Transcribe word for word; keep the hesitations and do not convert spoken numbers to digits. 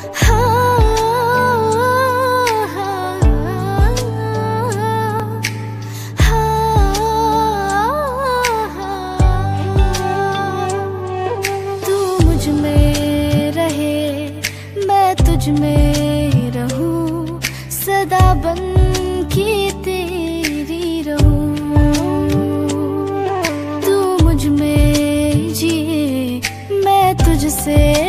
तुझ में रहूं, सदा बन के तेरी रहूं। तू मुझ में जिए, मैं तुझसे